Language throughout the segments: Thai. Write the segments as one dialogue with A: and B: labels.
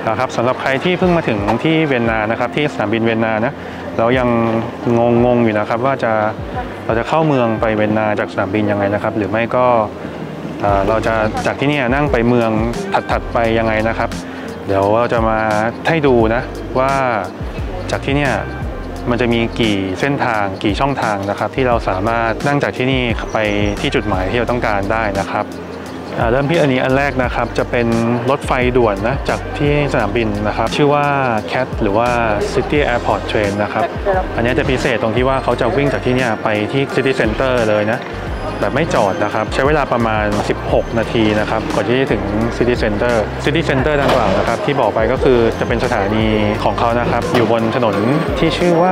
A: นะครับสำหรับใครที่เพิ่งมาถึงที่เวียนนานะครับที่สนามบินเวียนนานะเรายังงงอยู่นะครับว่าเราจะเข้าเมืองไปเวียนนาจากสนามบินยังไงนะครับหรือไม่ก็เราจะจากที่นี่นั่งไปเมืองถัดไปยังไงนะครับเดี๋ยวเราจะมาให้ดูนะว่าจากที่นี่มันจะมีกี่เส้นทางกี่ช่องทางนะครับที่เราสามารถนั่งจากที่นี่ไปที่จุดหมายที่เราต้องการได้นะครับเริ่มที่อันแรกนะครับจะเป็นรถไฟด่วนนะจากที่สนามบินนะครับชื่อว่า CAT หรือว่า City Airport Train นะครับอันนี้จะพิเศษตรงที่ว่าเขาจะวิ่งจากที่นี่ไปที่ City Center เลยนะแบบไม่จอดนะครับใช้เวลาประมาณ16นาทีนะครับก่อนที่จะถึง City Center ดังกล่าวนะครับที่บอกไปก็คือจะเป็นสถานีของเขานะครับอยู่บนถนนที่ชื่อว่า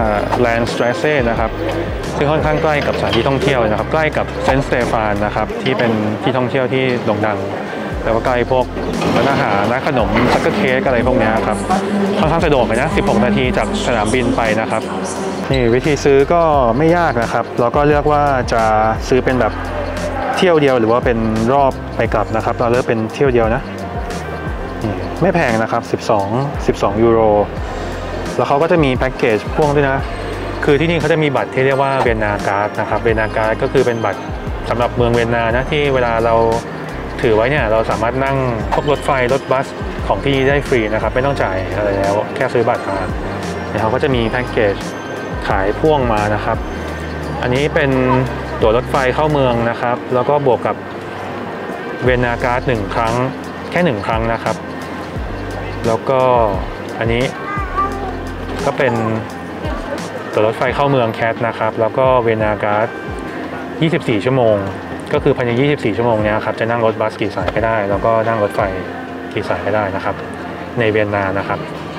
A: Landstraße นะครับซึ่งค่อนข้างใกล้กับสถานที่ท่องเที่ยวนะครับใกล้กับเซนต์สเตฟานนะครับที่เป็นที่ท่องเที่ยวที่โด่งดังแล้วก็ใกล้พวกร้านอาหารร้านขนมซักเกอร์เค้กอะไรพวกนี้ครับค่อนข้างสะดวกเลยนะ16นาทีจากสนามบินไปนะครับนี่วิธีซื้อก็ไม่ยากนะครับเราก็เลือกว่าจะซื้อเป็นแบบเที่ยวเดียวหรือว่าเป็นรอบไปกลับนะครับเราเลือกเป็นเที่ยวเดียวนะไม่แพงนะครับ12 ยูโรแล้วเขาก็จะมีแพ็กเกจพ่วงด้วยนะคือที่นี่เขาจะมีบัตรที่เรียกว่าเวียนนาการ์ดนะครับเวียนนาการ์ดก็คือเป็นบัตรสำหรับเมืองเวียนนานะที่เวลาเราถือไว้เนี่ยเราสามารถนั่งพวกรถไฟรถบัสของที่นี่ได้ฟรีนะครับไม่ต้องจ่ายอะไรแล้วแค่ซื้อบัตรมาเขาก็จะมีแพ็กเกจขายพ่วงมานะครับอันนี้เป็นตั๋วรถไฟเข้าเมืองนะครับแล้วก็บวกกับเวียนนาการ์ด1 ครั้งแค่1 ครั้งนะครับแล้วก็อันนี้ก็เป็นตั๋วรถไฟเข้าเมืองแคทนะครับแล้วก็เวียนนาการ์ด24 ชั่วโมงก็คือภายใน24 ชั่วโมงนี้ครับจะนั่งรถบัสกี่สายก็ได้แล้วก็นั่งรถไฟกี่สายก็ได้นะครับในเวียนนานะครับ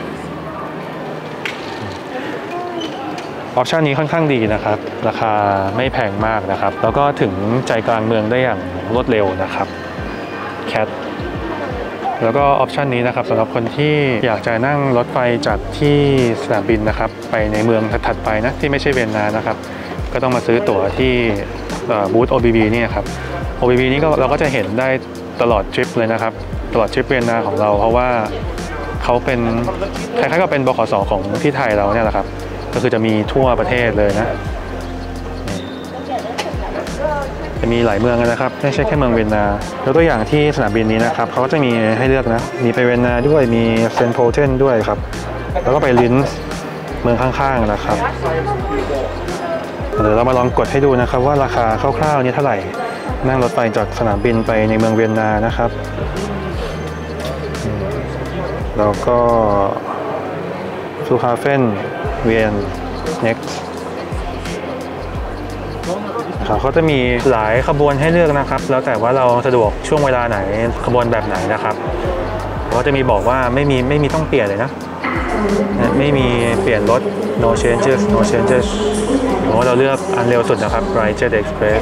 A: ออปชันนี้ค่อนข้างดีนะครับราคาไม่แพงมากนะครับแล้วก็ถึงใจกลางเมืองได้อย่างรวดเร็วนะครับแคทแล้วก็ออปชันนี้นะครับสำหรับคนที่อยากจะนั่งรถไฟจากที่สนามบินนะครับไปในเมืองถัดไปนะที่ไม่ใช่เวียนนานะครับก็ต้องมาซื้อตั๋วที่บูธ OBB นี่ครับ OBB นี่ก็เราก็จะเห็นได้ตลอดทริปเลยนะครับตลอดทริปเวียนนาของเราเพราะว่าเขาเป็นคล้ายๆกับเป็นบขส.ของที่ไทยเราเนี่ยแหละครับก็คือจะมีทั่วประเทศเลยนะจะมีหลายเมืองนะครับไม่ใช่แค่เมืองเวียนนายกตัวอย่างที่สนามบินนี้นะครับเขาก็จะมีให้เลือกนะมีไปเวียนนาด้วยมีเซนต์โพเทนด้วยครับแล้วก็ไปลินส์เมืองข้างๆนะครับเดี๋ยวเรามาลองกดให้ดูนะครับว่าราคาคร่าวๆนี้เท่าไหร่นั่งรถไฟจากสนามบินไปในเมืองเวียนนานะครับแล้วก็ฟลูฮาเฟนเวียน next เขาจะมีหลายขบวนให้เลือกนะครับแล้วแต่ว่าเราสะดวกช่วงเวลาไหนขบวนแบบไหนนะครับเขาจะมีบอกว่าไม่มีต้องเปลี่ยนเลยนะไม่มีเปลี่ยนรถ no changes เราเลือกอันเร็วสุดนะครับ Ryjet Express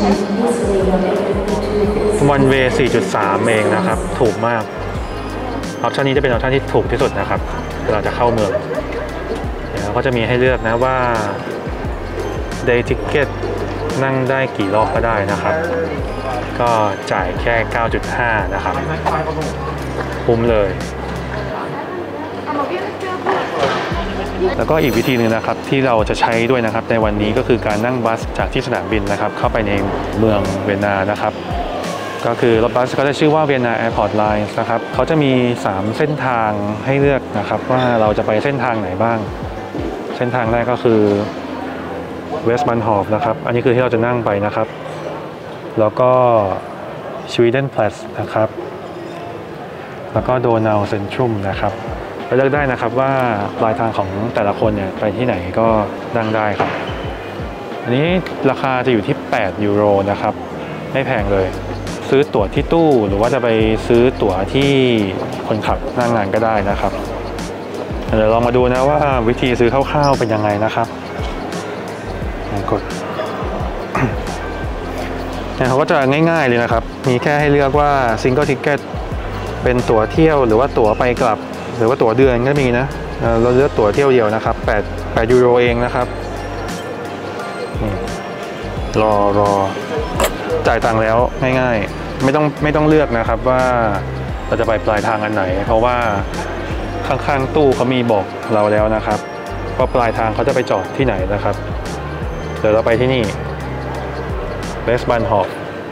A: one way 4.3 เองนะครับถูกมากออปชันนี้จะเป็นออปชันที่ถูกที่สุดนะครับเราจะเข้าเมืองแล้วก็จะมีให้เลือกนะว่า day ticket นั่งได้กี่รอบก็ได้นะครับก็จ่ายแค่ 9.5 นะครับคุ้มเลยแล้วก็อีกวิธีหนึ่งนะครับที่เราจะใช้ด้วยนะครับในวันนี้ก็คือการนั่งบัสจากที่สนามบินนะครับเข้าไปในเมืองเวียนนานะครับก็คือรถบัสเขาจะชื่อว่า Vienna Airport Lines นะครับเขาจะมี3เส้นทางให้เลือกนะครับว่าเราจะไปเส้นทางไหนบ้างเส้นทางแรกก็คือ Westbahnhof นะครับอันนี้คือที่เราจะนั่งไปนะครับแล้วก็ Schwedenplatz นะครับแล้วก็ Donau Zentrum นะครับไปเลือกได้นะครับว่าปลายทางของแต่ละคนเนี่ยไปที่ไหนก็นั่งได้ครับอันนี้ราคาจะอยู่ที่8 ยูโรนะครับไม่แพงเลยซื้อตั๋วที่ตู้หรือว่าจะไปซื้อตั๋วที่คนขับหน้างานก็ได้นะครับเดี๋ยวลองมาดูนะว่าวิธีซื้อคร่าวๆเป็นยังไงนะครับกดเขาก็จะง่ายๆเลยนะครับมีแค่ให้เลือกว่า Single Ticket เป็นตั๋วเที่ยวหรือว่าตั๋วไปกลับหรือว่าตั๋วเดือนก็มีนะเราเลือกตั๋วเที่ยวเดียวนะครับ8 ยูโรเองนะครับรอจ่ายตังค์แล้วง่ายๆไม่ต้องเลือกนะครับว่าเราจะไปปลายทางอันไหนเพราะว่าข้างๆตู้เขามีบอกเราแล้วนะครับว่าปลายทางเขาจะไปจอดที่ไหนนะครับเดี๋ยวเราไปที่นี่เวสต์บันฮอฟ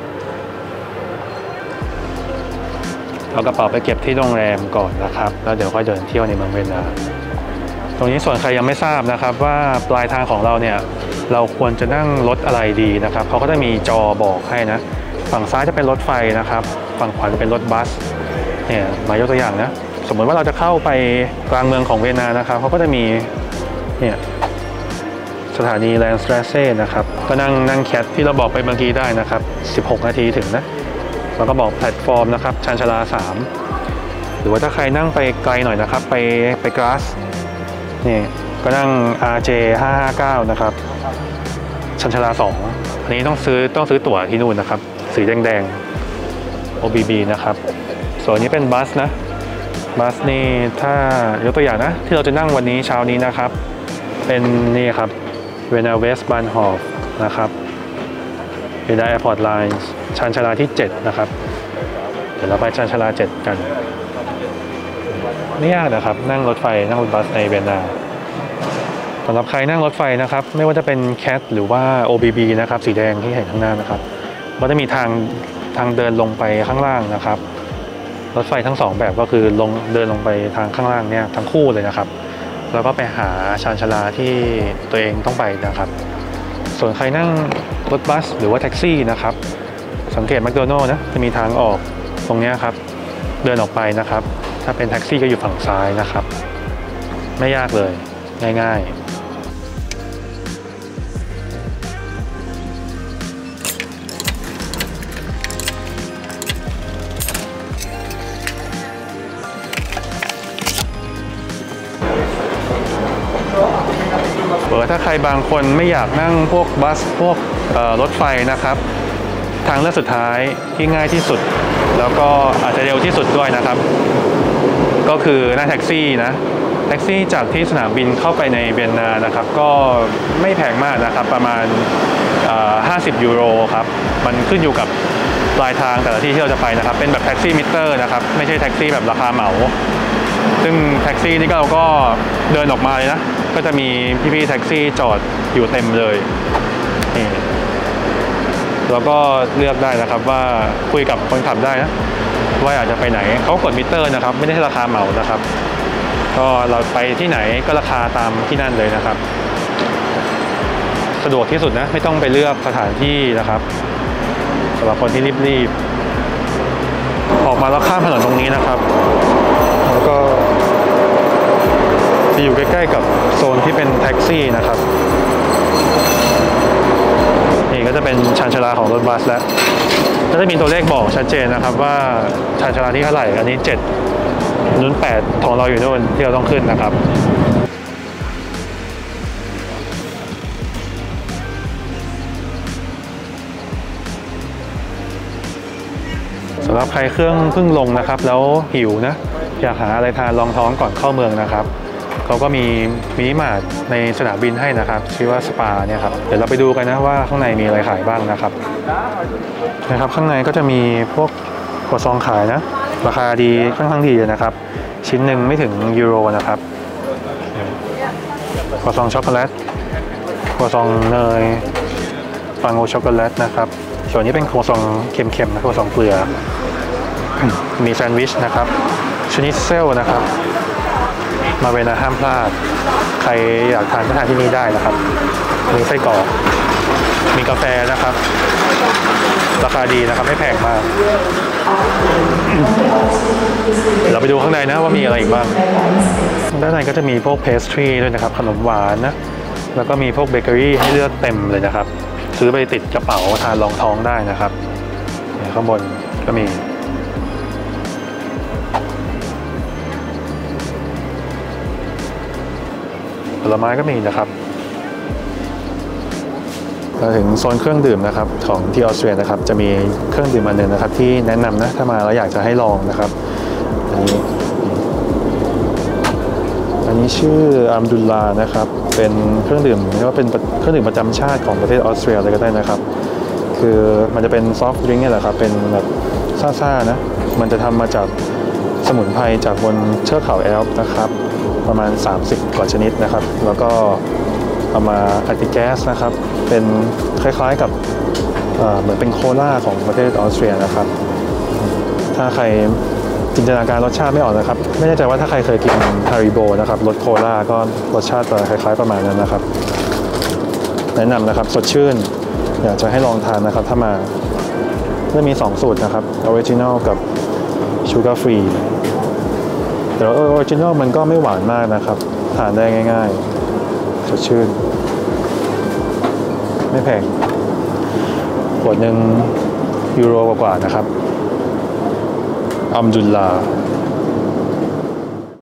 A: เอากระเป๋าไปเก็บที่โรงแรมก่อนนะครับแล้วเดี๋ยวค่อยเดินเที่ยวในเมืองเวียนนาตรงนี้ส่วนใครยังไม่ทราบนะครับว่าปลายทางของเราเนี่ยเราควรจะนั่งรถอะไรดีนะครับเขาก็จะมีจอบอกให้นะฝั่งซ้ายจะเป็นรถไฟนะครับฝั่งขวาจะเป็นรถบัสเนี่ยมายกตัวอย่างนะสมมติว่าเราจะเข้าไปกลางเมืองของเวียนนานะครับเขาก็จะมีเนี่ยสถานีแลนด์สตราเซ่นะครับก็นั่งแคทที่เราบอกไปเมื่อกี้ได้นะครับ16 นาทีถึงนะแล้วก็บอกแพลตฟอร์มนะครับชานชาลา3หรือว่าถ้าใครนั่งไปไกลหน่อยนะครับไปกราสนี่ก็นั่ง RJ 559นะครับชานชาลา2อันนี้ต้องซื้อตั๋วที่นู่นนะครับสีแดงๆ OBB นะครับส่วนนี้เป็นบัสนะบัสนี่ถ้ายกตัวอย่างนะที่เราจะนั่งวันนี้เช้านี้นะครับเป็นนี่ครับเวนาเวสต์บันฮอฟนะครับเวนาแอร์พอร์ตไลน์ชานชาลาที่7นะครับเดี๋ยวเราไปชานชาลา7กันไม่ยากนะครับนั่งรถไฟนั่งรถบัสในเวียนนาสำหรับใครนั่งรถไฟนะครับไม่ว่าจะเป็นแคทหรือว่า OBB นะครับสีแดงที่เห็นข้างหน้านะครับก็จะมีทางเดินลงไปข้างล่างนะครับรถไฟทั้ง2แบบก็คือเดินลงไปทางข้างล่างเนี่ยทั้งคู่เลยนะครับแล้วก็ไปหาชานชาลาที่ตัวเองต้องไปนะครับส่วนใครนั่งรถบัสหรือว่าแท็กซี่นะครับสังเกตแมคโดนัลล์นะจะมีทางออกตรงนี้ครับเดินออกไปนะครับถ้าเป็นแท็กซี่ก็อยู่ฝั่งซ้ายนะครับไม่ยากเลยง่ายๆถ้าใครบางคนไม่อยากนั่งพวกบัสพวกรถไฟนะครับทางเลือกสุดท้ายที่ง่ายที่สุดแล้วก็อาจจะเร็วที่สุดด้วยนะครับก็คือนั่งแท็กซี่นะแท็กซี่จากที่สนามบินเข้าไปในเวียนนานะครับก็ไม่แพงมากนะครับประมาณ50 ยูโรครับมันขึ้นอยู่กับปลายทางแต่ละที่ที่เราจะไปนะครับเป็นแบบแท็กซี่มิเตอร์นะครับไม่ใช่แท็กซี่แบบราคาเหมาซึ่งแท็กซี่นี่เราก็เดินออกมาเลยนะก็จะมีพี่ๆแท็กซี่จอดอยู่เต็มเลยนี่เราก็เลือกได้นะครับว่าคุยกับคนขับได้นะว่าอยากจะไปไหนเขากดมิเตอร์นะครับไม่ได้ราคาเหมานะครับก็เราไปที่ไหนก็ราคาตามที่นั่นเลยนะครับสะดวกที่สุดนะไม่ต้องไปเลือกสถานที่นะครับสำหรับคนที่รีบๆออกมาแล้วข้ามถนนตรงนี้นะครับแล้วก็จะอยู่ใกล้ๆกับโซนที่เป็นแท็กซี่นะครับนี่ก็จะเป็นชานชาลาของรถบัสแล้วก็จะมีตัวเลขบอกชัดเจนนะครับว่าชานชาลาที่เท่าไหร่อันนี้7นู้น8ของเราอยู่นู่นที่เราต้องขึ้นนะครับสำหรับใครเครื่องเพิ่งลงนะครับแล้วหิวนะอยากหาอะไรทานรองท้องก่อนเข้าเมืองนะครับเขาก็มีมินิมาร์ทในสนามบินให้นะครับชื่อว่าสปาเนี่ยครับเดี๋ยวเราไปดูกันนะว่าข้างในมีอะไรขายบ้างนะครับข้างในก็จะมีพวกครัวซองขายนะราคาดีค่อนข้างดีเลยนะครับชิ้นหนึ่งไม่ถึงยูโรนะครับครัวซองช็อกโกแลตครัวซองเนยฟังโอช็อกโกแลตนะครับส่วนนี้เป็นครัวซองเค็มๆนะครัวซองเกลือมีแซนด์วิชนะครับชนิดเซลนะครับมาเวนาห้ามพลาดใครอยากทานก็ทานที่นี่ได้นะครับมีไส้กรอกมีกาแฟนะครับราคาดีนะครับไม่แพงมากเราไปดูข้างในนะว่ามีอะไรอีกบ้างด้านในก็จะมีพวกเพสทรีด้วยนะครับขนมหวานนะแล้วก็มีพวกเบเกอรี่ให้เลือกเต็มเลยนะครับซื้อไปติดกระเป๋าทานรองท้องได้นะครับข้างบนก็มีผลไม้ก็มีนะครับมาถึงโซนเครื่องดื่มนะครับของที่ออสเตรียนะครับจะมีเครื่องดื่มอันหนึ่งนะครับที่แนะนำนะถ้ามาแล้วอยากจะให้ลองนะครับอันนี้ชื่ออัมดุลลานะครับเป็นเครื่องดื่มเรียกว่าเป็นเครื่องดื่มประจำชาติของประเทศออสเตรียเลยก็ได้นะครับคือมันจะเป็นซอฟต์ดริงก์นี่แหละครับเป็นแบบซ่าๆนะมันจะทำมาจากสมุนไพรจากบนเทือกเขาแอลป์นะครับประมาณ30กว่าชนิดนะครับแล้วก็เอามาอัดแก๊สนะครับเป็นคล้ายๆกับเหมือนเป็นโคลาของประเทศออสเตรียนะครับถ้าใครจินตนาการรสชาติไม่ออกนะครับไม่แน่ใจว่าถ้าใครเคยกินฮาริโบนะครับรสโคลาก็รสชาติจะคล้ายๆประมาณนั้นนะครับแนะนำนะครับสดชื่นอยากจะให้ลองทานนะครับถ้ามาจะมี2สูตรนะครับออริจินอลกับชูการ์ฟรีแต่ออริจินอลมันก็ไม่หวานมากนะครับทานได้ง่ายๆสดชื่นไม่แพงขวดหนึ่งยูโรกว่าๆนะครับอัมดุลลา